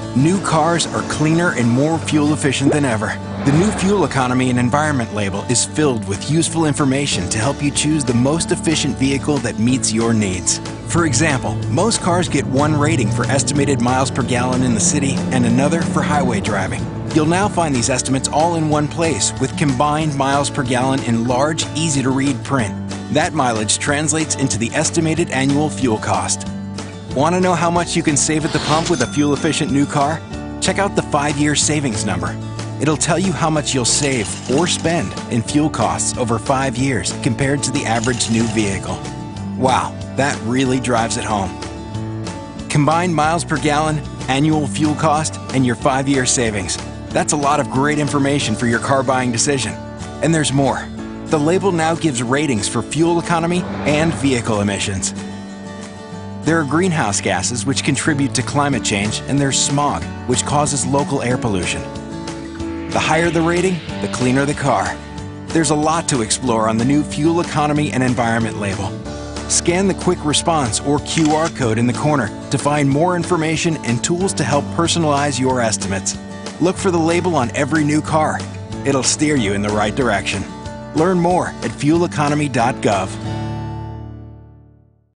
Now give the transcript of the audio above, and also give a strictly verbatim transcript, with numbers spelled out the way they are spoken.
New cars are cleaner and more fuel efficient than ever. The new Fuel Economy and Environment label is filled with useful information to help you choose the most efficient vehicle that meets your needs. For example, most cars get one rating for estimated miles per gallon in the city and another for highway driving. You'll now find these estimates all in one place with combined miles per gallon in large, easy-to-read print. That mileage translates into the estimated annual fuel cost. Want to know how much you can save at the pump with a fuel-efficient new car? Check out the five-year savings number. It'll tell you how much you'll save or spend in fuel costs over five years compared to the average new vehicle. Wow, that really drives it home. Combined miles per gallon, annual fuel cost, and your five-year savings. That's a lot of great information for your car buying decision. And there's more. The label now gives ratings for fuel economy and vehicle emissions. There are greenhouse gases which contribute to climate change, and there's smog, which causes local air pollution. The higher the rating, the cleaner the car. There's a lot to explore on the new Fuel Economy and Environment label. Scan the quick response or Q R code in the corner to find more information and tools to help personalize your estimates. Look for the label on every new car. It'll steer you in the right direction. Learn more at fuel economy dot gov.